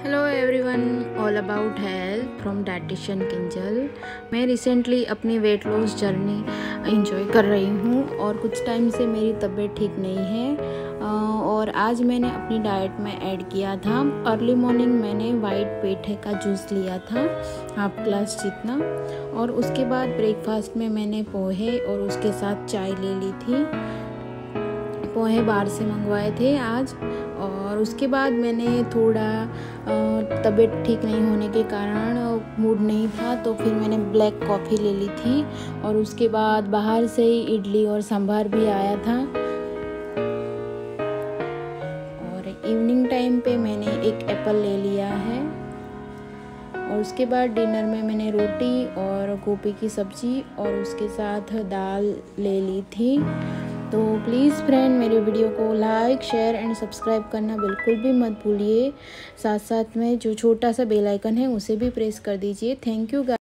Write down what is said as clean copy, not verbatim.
Hello everyone, all about health from dietitian Kinjal. मैं recently अपनी weight loss journey enjoy कर रही हूँ और कुछ टाइम से मेरी तबीयत ठीक नहीं है। और आज मैंने अपनी डाइट में ऐड किया था, अर्ली मॉर्निंग मैंने वाइट पेठे का जूस लिया था, हाफ ग्लास जितना। और उसके बाद ब्रेकफास्ट में मैंने पोहे और उसके साथ चाय ले ली थी। पोहे बाहर से मंगवाए थे आज। और उसके बाद मैंने थोड़ा तबीयत ठीक नहीं होने के कारण मूड नहीं था, तो फिर मैंने ब्लैक कॉफ़ी ले ली थी। और उसके बाद बाहर से ही इडली और सांभर भी आया था। और इवनिंग टाइम पे मैंने एक एप्पल ले लिया है। और उसके बाद डिनर में मैंने रोटी और गोभी की सब्ज़ी और उसके साथ दाल ले ली थी। तो प्लीज़ फ्रेंड, मेरे वीडियो को लाइक, शेयर एंड सब्सक्राइब करना बिल्कुल भी मत भूलिए। साथ साथ में जो छोटा सा बेल आइकन है उसे भी प्रेस कर दीजिए। Thank you guys.